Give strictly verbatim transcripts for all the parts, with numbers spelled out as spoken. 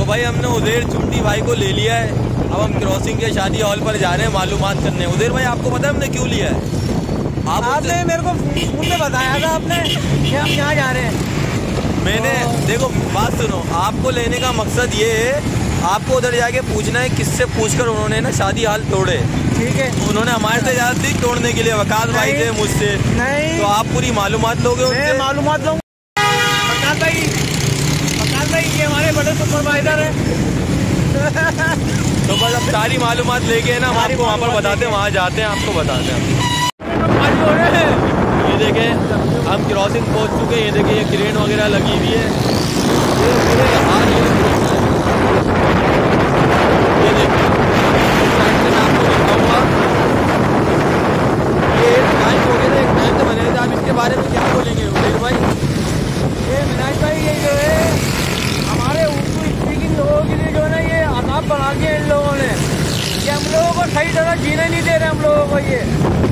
भाई हमने उदेर चुमटी भाई को ले लिया है। अब हम क्रॉसिंग के शादी हॉल पर जा रहे हैं मालूमात करने। उदेर भाई आपको पता है हमने क्यों लिया है? आप आपने मेरे को फोन में बताया था आपने कि हम यहाँ जा रहे हैं। मैंने देखो बात सुनो, आपको लेने का मकसद ये है, आपको उधर जाके पूछना है किससे पूछकर उन्होंने ना शादी हाल तोड़े। ठीक है, उन्होंने हमारे से ज्यादा थी तोड़ने के लिए, वकास भाई थे मुझसे। नहीं तो आप पूरी मालूमात लोगे उनसे? मालूमात लूँगा। वकास भाई, वकास भाई ये हमारे बड़े सुपरवाइजर हैं। तो बस अब सारी मालूमात लेके ना हम आपको वहाँ पर बताते हैं, वहाँ जाते हैं आपको बताते हैं। ये देखें हम क्रॉसिंग पहुँच चुके हैं। ये देखें ये क्रेन वगैरह लगी हुई है। ये पूरे हाल ये ये देखिए मैं आपको दिखाऊंगा। ये टाइम हो गया था, एक टाइम तो बने थे। आप इसके बारे में क्या बोलेंगे उदेर भाई? ये मिनाज भाई ये जो है हमारे उर्दू स्पीकिंग लोगों के लिए जो है ना ये आदाब बना दिया इन लोगों ने कि हम लोगों को सही तरह जीने नहीं दे रहे हम लोगों को। ये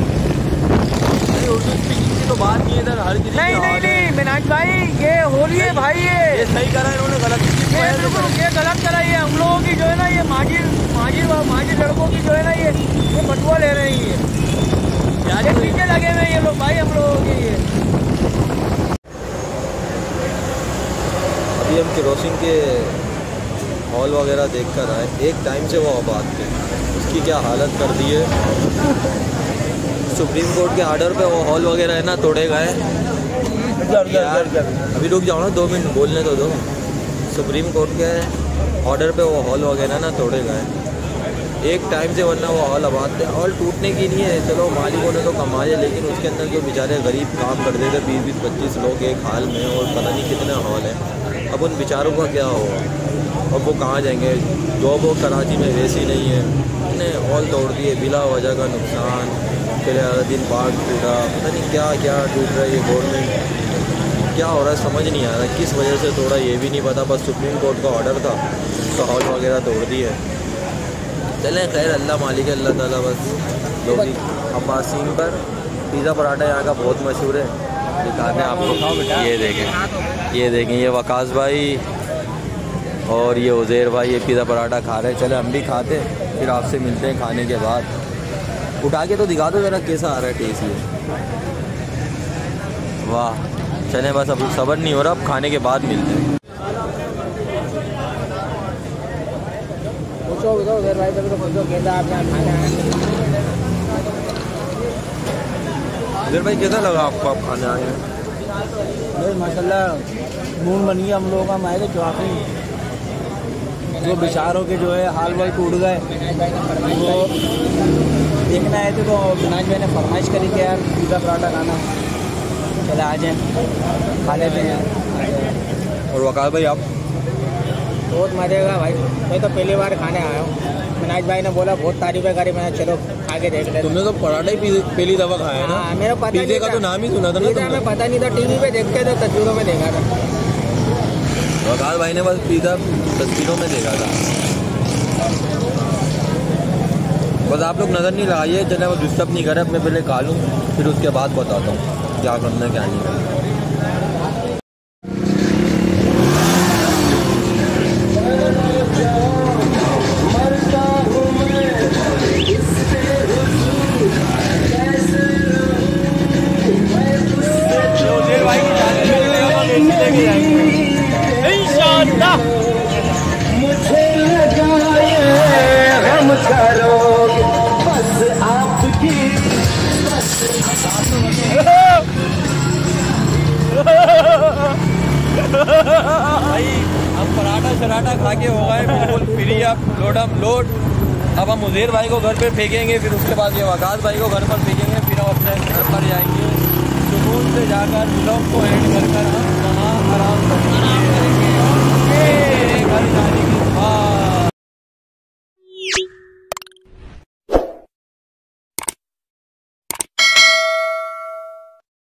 उर्दू स्पीकिंग की तो बात नहीं है इधर, हर किसी नहीं नहीं नहीं मिनाज भाई ये होली है भाई। ये ये सही करा इन्होंने, गलत ये ये गलत करा। ये हम लोगों की जो है ना ये माजी माजी माजी लड़कों की जो है ना ये ये बटुआ ले रहे हैं। ये ये पीछे लगे हुए ये लोग भाई हम लोगों के। ये अभी हम क्रॉसिंग के हॉल वगैरह देख कर आए। एक टाइम से वो आबाद थे, उसकी क्या हालत कर दी है। सुप्रीम कोर्ट के आर्डर पे वो हॉल वगैरह है ना तोड़े गए। अभी रुक जाओ ना, दो मिनट बोलने तो दो। सुप्रीम कोर्ट के ऑर्डर पे वो हॉल वगैरह ना तोड़े गए एक टाइम से, वरना वो हॉल आबाद थे। हॉल टूटने की नहीं है, चलो मालिकों ने तो कमाए, लेकिन उसके अंदर जो बेचारे गरीब काम करते थे बीस बीस पच्चीस लोग एक हाल में, और पता नहीं कितने हॉल हैं। अब उन बेचारों का क्या होगा? अब वो कहाँ जाएंगे? जॉब वो कराची में वैसी नहीं है, उन्हें हॉल तोड़ दिए बिला वजह का नुकसान। फिर दिन पार्क टूटा, पता नहीं क्या क्या टूट रहा है। ये गवर्नमेंट क्या हो रहा है समझ नहीं आ रहा, किस वजह से तोड़ा ये भी नहीं पता। बस सुप्रीम कोर्ट का ऑर्डर था तो हॉल वगैरह तोड़ दिए। चलें खैर, अल्लाह मालिक है, अल्लाह ताला बस जो भी। अब्बासीन पर पिज़्ज़ा पराठा यहाँ का बहुत मशहूर है, दिखाते हैं आपको। ये देखें ये देखें ये वकास भाई और ये उज़ैर भाई ये पिज़्ज़ा पराठा खा रहे हैं। चले हम भी खाते हैं, फिर आपसे मिलते हैं खाने के बाद। उठा के तो दिखा दो ज़रा कैसा आ रहा है टेस्ट ये। वाह, चलें बस अब सब्र नहीं हो रहा, अब खाने के बाद मिलते हैं। उधर भाई कैसा लगा आपको, आप खाने आए हैं? माशाल्लाह मूड बन गया हम लोगों का। हमारे चौकी जो बेचारों के जो है हाल वाल टूट गए वो देखना आए थे, तो मिनाज भाई ने फरमाइश करी कि यार पिज़्ज़ा पराठा खाना, चले आ जाएँ खा लेते हैं। और वकास भाई आप? बहुत मज़े का भाई, मैं तो पहली बार खाने आया हूँ। मिनाज भाई ने बोला बहुत तारीफ़ें करी, मैंने चलो खा के देख ले। तुमने तो पराठा ही पहली दफ़ा खाया है ना? हाँ, मेरा पता पिज़्ज़े का तो नाम ही सुना था ना तुमने? हमें पता नहीं था, टीवी पे देखते थे, तस्वीरों में देखा था। वकास भाई ने बस पिज़्ज़ा तस्वीरों में देखा था। बस आप लोग नज़र नहीं लगाइए, चले वो डिस्टर्ब नहीं करे। मैं पहले खा लूँ फिर उसके बाद बताता हूँ क्या करना है क्या नहीं करना। मुझे लगाए हम करोगे बस आपकी। भाई हम पराठा शराठा खा के हो गए बिल्कुल फ्री। अब लोड अप लोड। अब हम उज़ैर भाई को घर पे फेंकेंगे, फिर उसके बाद ये वकास भाई को घर पर फेंकेंगे, फिर हम अपने घर पर जाएंगे सुकून से जाकर ब्लॉग को एंड कर कर हम वहाँ आराम करेंगे।